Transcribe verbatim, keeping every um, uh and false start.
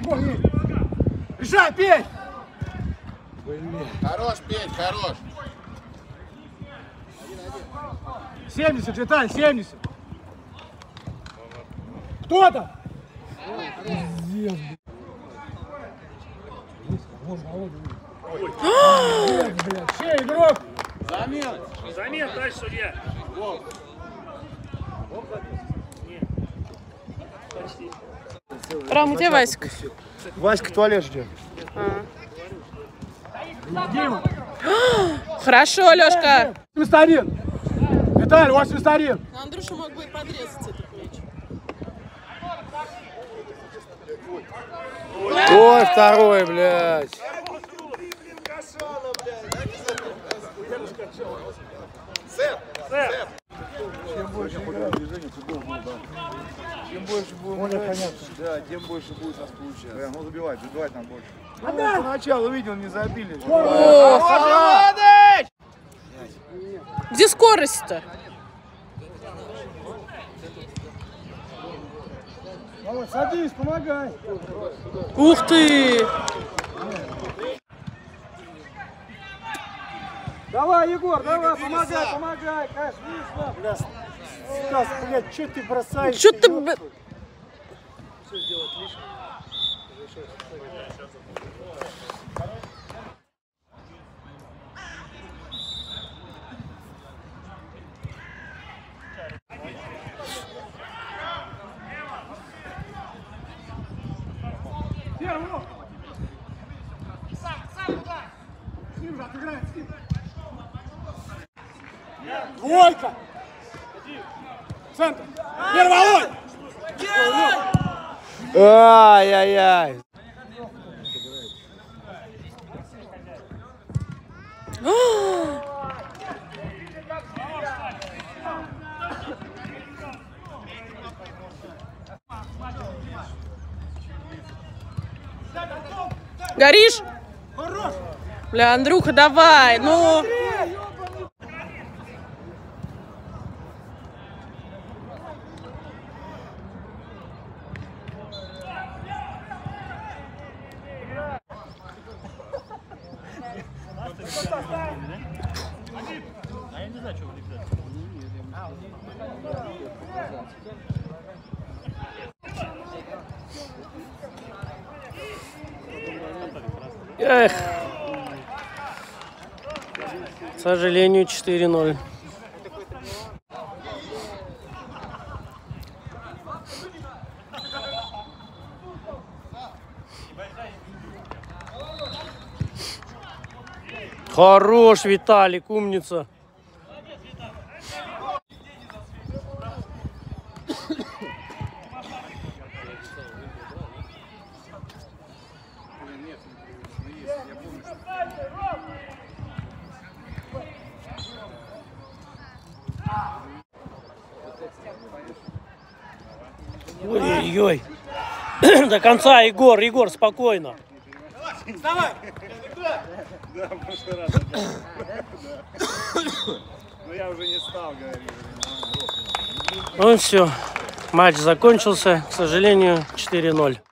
Решай, Петь! Хорош, Петь, хорош. семьдесят, Виталий, семьдесят. Кто там? Чей игрок? Замена. Замена, товарищ судья. Ром, где Васька? Васька туалет ждет. А. Дима. Хорошо, Лёшка. восемьдесят один. Виталий, восемьдесят один. Андрюша мог бы и подрезать этот мяч. Ой, второй, блядь. Чем больше играем движение, футбол будет, да. Чем больше будем играть, да, тем больше будет у нас получаться. Да, ну забивать, забивать нам больше. Ну, поначалу видел, не забили. Где скорость-то? Садись, помогай. Ух ты! Давай, Егор, давай, помогай, помогай, конечно. Стас, блядь, что ты бросаешь? Что ты, б... Все сделать лишнее. Первый. Сам, сам удар. С ним же отыграет, с ним. Двойка! Центр! Первый! Ай-яй-яй. Горишь? Бля, Андрюха, давай, ну... Эх. К сожалению, четыре ноль. Хорош, Виталик, умница. Ой-ой-ой. До конца, Егор, Егор, спокойно. Вставай! Да, в прошлый раз. Но я уже не стал говорить. Ну все, матч закончился, к сожалению, четыре ноль.